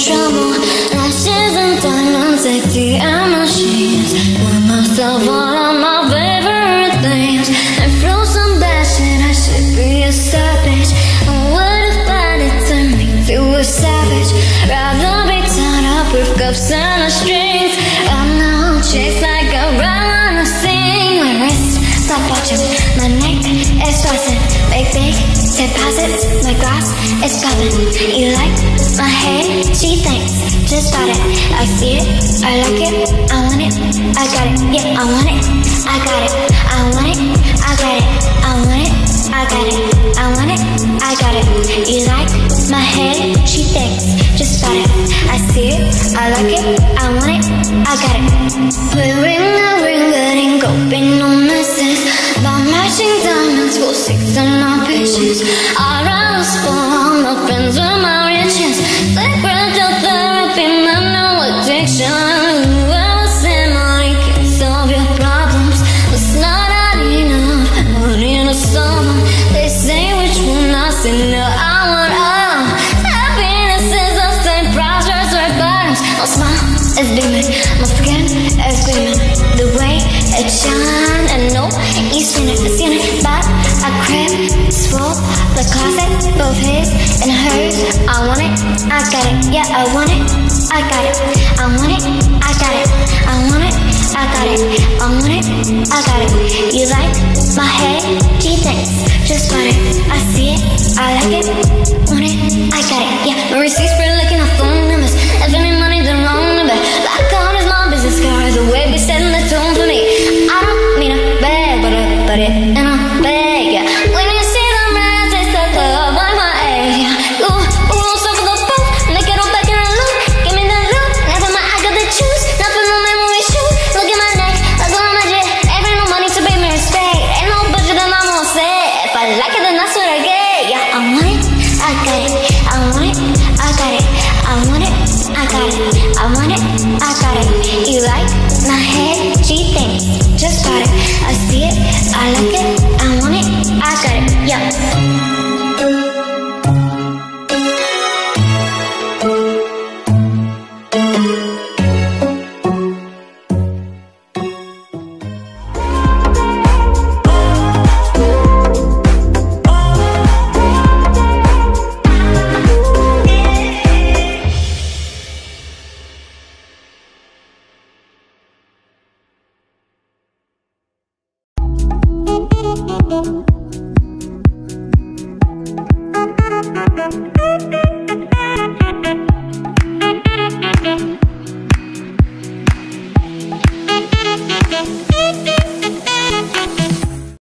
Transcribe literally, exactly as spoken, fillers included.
trouble. Lashes and diamonds, sexy and machines. Buy myself all of my favorite things. And through some bad shit, I should be a savage. I would've thought it turned me to a savage. Rather be tied up with cuffs and the strings. I know chicks like a run to sing. My wrist, stop watching. My neck is frozen. Big, big deposits. My glass is popping. You like my hair? She thinks. Just bought it. I see it. I like it. I want it. I got it. Yeah, I want it. I got it. I want it. I got it. I want it. I got it. I want it. I got it. You like my hair? She thinks. Just bought it. I see it. I like it. I want it. I got it. Wearing a ring, getting coping, no misses. By matching diamonds, full six on my bitches. I'd rather spoil my friends with my riches. Sacred therapy, man, no addiction. Whoever said money can solve your problems. It's not hard enough, money to solve them. They say which one I say no, I want all. Happiness is the same price, rise right bottoms. My smile is beaming, my skin is gleaming. The way it shine, I know you seen it, seen it. But a crib is full, the closet, both his and hers. I want it, I got it, yeah, I want it, I got it. I want it, I got it, I want it, I got it. I want it, I got it. You like my hair? She thinks. Just bought it, I see it, I like it, want it, I got it, yeah. My receipts for looking at phone numbers. If any money done wrong number. Black card is my business card. The way we setting the tone for me. I don't mean a bag, but I put it in a bag, yeah. When you see them rise, they start to up like my egg, yeah. Ooh, ooh, so for the boat, make it all back in a loop. Give me that loop, never mind, I got the juice. Not for no memory shoot. Look at my neck, like on my jet. Ain't no money to pay me respect. Ain't no budget and I'm all set. If I like it, then that's what I get, yeah. I want it, I got it. I want it, I got it. I want it, I got it. I want it, I got it. You like my head? She thinks. Just bought it. I see it, I like it. I want it, I got it. Yeah. Thank you.